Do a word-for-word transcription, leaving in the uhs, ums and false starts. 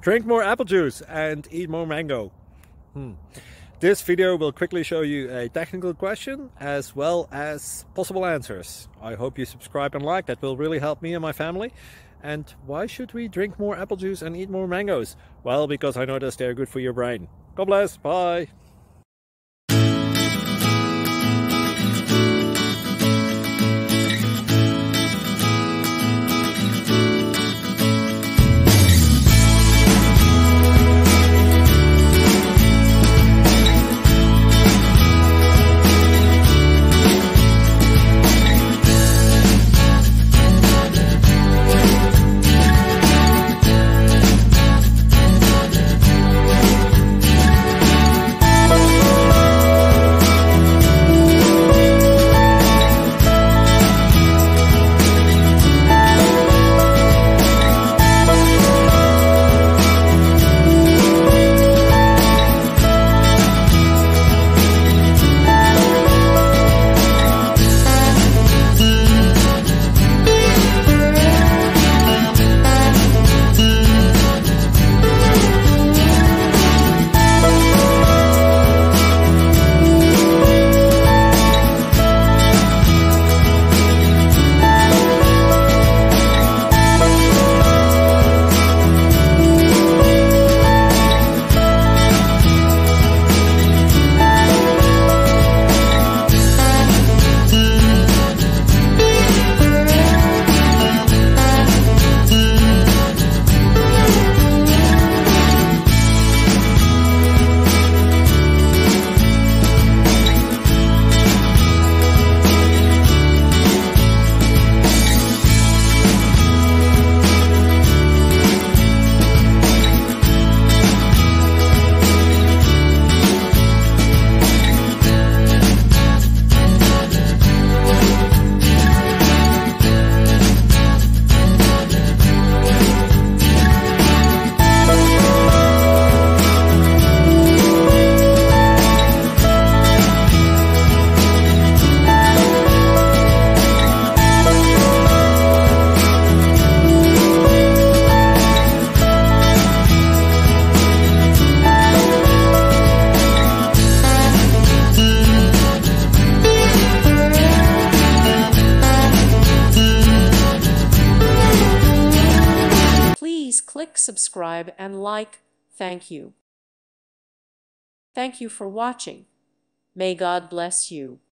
Drink more apple juice and eat more mango. Hmm. This video will quickly show you a technical question as well as possible answers. I hope you subscribe and like, that will really help me and my family. And why should we drink more apple juice and eat more mangoes? Well, because I noticed they're good for your brain. God bless, bye! Please click subscribe and like. Thank you. Thank you for watching. May God bless you.